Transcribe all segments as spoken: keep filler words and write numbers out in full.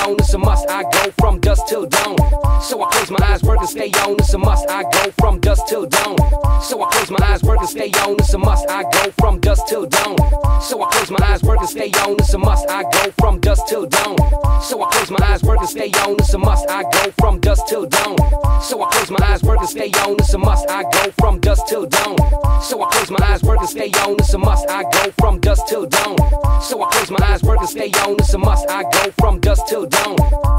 on, it's a must. I go from dusk till dawn. So I close my eyes, work to stay on, it's a must. I go from dusk till dawn. So I close my eyes, work to stay on, it's a must. I go from dusk till dawn. So I close my eyes, work to stay on, it's a must. I go from dusk till dawn. So I close my eyes, work to stay on, it's a must. I go from dusk till dawn. So I close my eyes, work to stay on, it's a must. I go from dusk till dawn. So I close my eyes, work to stay on, it's a must. I go from dusk till dawn. So I close my eyes, work to stay on, it's a must. I go from dusk till dawn.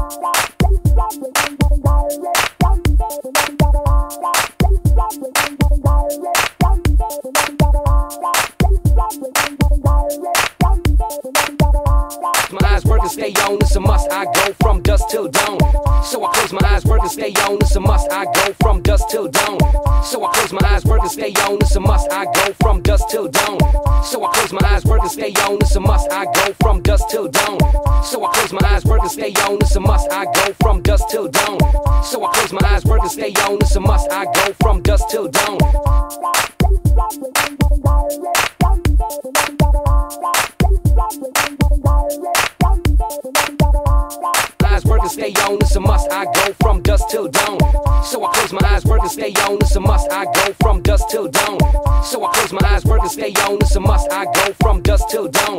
My eyes, work to stay on, it's a must. I go from dusk till dawn. So I close my eyes, work to stay on, it's a must. I go from dusk till dawn. So I close my eyes, work to stay on, it's a must. I go from dusk till dawn. So I close my eyes, work to stay on, it's a must. I go from dusk till dawn. So I close my eyes, work to stay on, it's a must. I go from dusk till dawn. So I close my eyes, work to stay on, it's a must. I go from dusk till dawn. Eyes, work to stay on, it's a must. I go from dusk till dawn. So I close my eyes, work to stay on, it's a must. I go from dusk till dawn. So I close my eyes, work to stay on, it's a must. I go from dusk till dawn.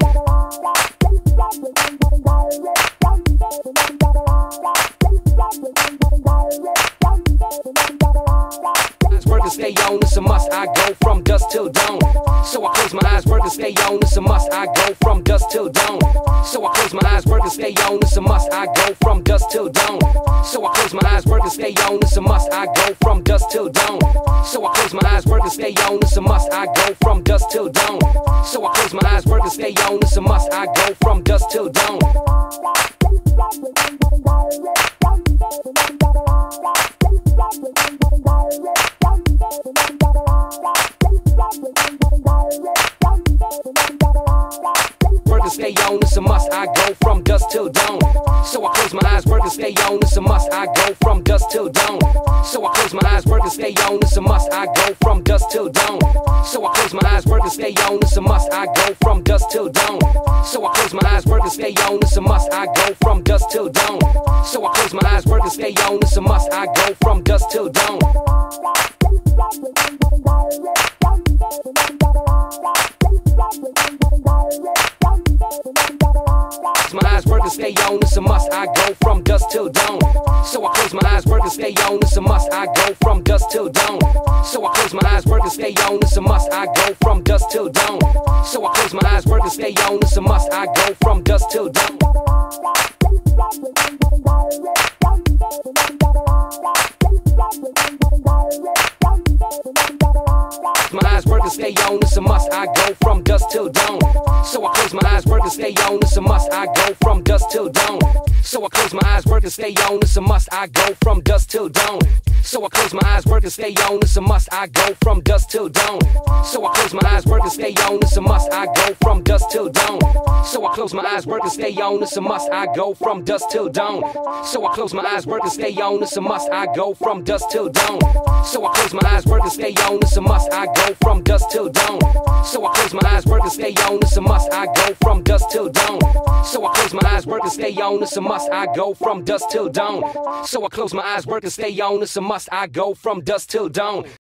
Work to stay on, it's a must. I go from dusk till dawn. So I close my eyes, work to stay on, it's a must. I go from dusk till dawn. So I close my eyes, work to stay on, it's a must. I go from dusk till dawn. So I close my eyes, work to stay on, it's a must. I go from dusk till dawn. So I close my eyes, work to stay on, it's a must. I go from dusk till dawn. So I close my eyes, work to stay on, it's a must. I go from dusk till dawn. Work to stay on, it's a must. I go from dusk till dawn. So I close my eyes, work to stay on, it's a must. I go from dusk till dawn. So I close my eyes, work to stay on, it's a must. I go from dusk till dawn. So I close my eyes, work to stay on, it's a must. I go from dusk till dawn. So I close my eyes, work to stay on, it's a must. I go from dusk till dawn. So I close my eyes, work to stay on, it's a must. I go from dusk till dawn. My eyes, work to stay on, it's a must. I go from dusk till dawn. So I close my eyes, work to stay on, it's a must. I go from dusk till dawn. So I close my eyes, work to stay on, it's a must. I go from dusk till dawn. So I close my eyes, work to stay on, it's a must. I go from dusk till dawn. My eyes, work to stay on, it's a must. I go from dusk till dawn. So I close my eyes, work to stay on, it's a must. I go from dusk till dawn. So I close my eyes, work to stay on, it's a must. I go from dusk till dawn. So I close my eyes, work to stay on, it's a must. I go from dusk till dawn. So I close my eyes, work to stay on, it's a must. I go from dusk till dawn. So I close my eyes, work to stay on, it's a must. I go from dusk till dawn. So I close my eyes, work to stay on, it's a must. I go from dusk till dawn. So I close my eyes, work to stay on, it's a must. I go from dusk till dawn. So I close my eyes, work to stay on, it's a must. I go from dusk till dawn. So I close my eyes, work to stay on, it's a must. I go from dusk till dawn. So I close my eyes, work to stay on, it's a must. I go from dusk till dawn.